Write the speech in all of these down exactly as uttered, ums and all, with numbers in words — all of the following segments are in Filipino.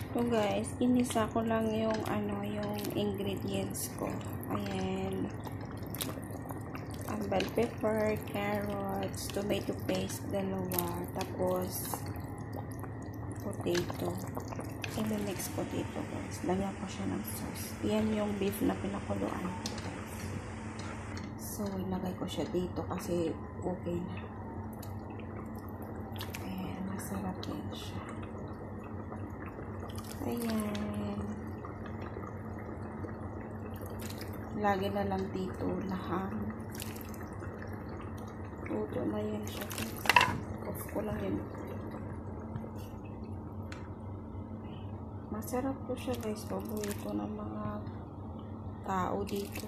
So guys, inisa ko lang yung ano, yung ingredients ko. Ayan. Ang bell pepper, carrots, tomato paste, dalawa. Tapos, potato. I-mix ko dito guys. Lagyan ko siya ng sauce. Yan yung beef na pinakuluan ko guys. So, ilagay ko siya dito kasi okay na. Ayan, masarap yan siya. Ayan. Lagi na lang dito lahat. Luto na yan siya. Off ko lang yun. Masarap po siya guys. Paborito ng mga tao dito.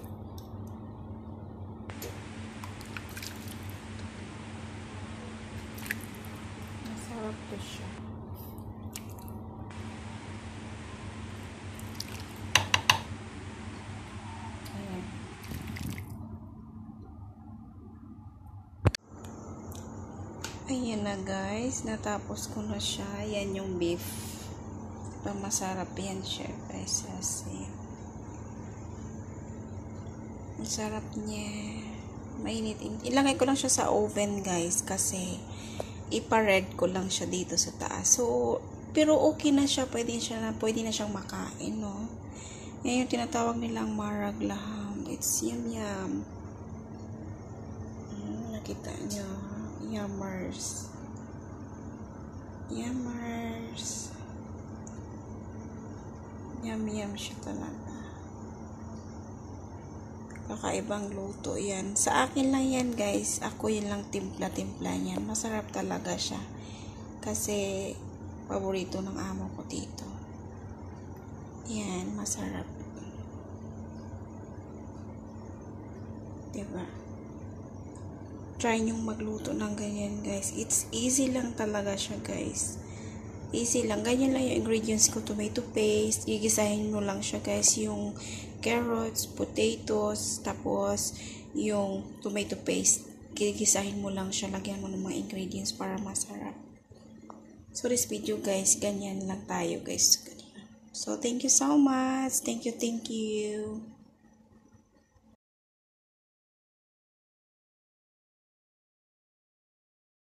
Masarap po siya. Ayan. Ayan na guys. Natapos ko na siya. Yan yung beef. Masarap yan siya guys. Kasi ang sarap niya. Mainit. Ilagay ko lang siya sa oven guys. Kasi ipa-red ko lang siya dito sa taas. So, pero okay na siya. Pwede, siya na, pwede na siyang makain, no? Yan yung tinatawag nilang marag laham. It's yum yum. Hmm, nakita nyo. Yummers. Yummers. Yum yum siya talaga. Kakaibang luto yan. Sa akin lang yan guys. Ako yun lang timpla-timpla yan. Masarap talaga siya. Kasi paborito ng amo ko dito. Yan. Masarap. Diba? Try nyong magluto ng ganyan guys. It's easy lang talaga siya guys. Easy lang. Ganyan lang yung ingredients ko. Tomato paste. Gigisahin mo lang siya guys. Yung carrots, potatoes, tapos yung tomato paste. Gigisahin mo lang siya. Lagyan mo ng mga ingredients para masarap. So this video guys, ganyan lang tayo guys. So thank you so much. Thank you, thank you.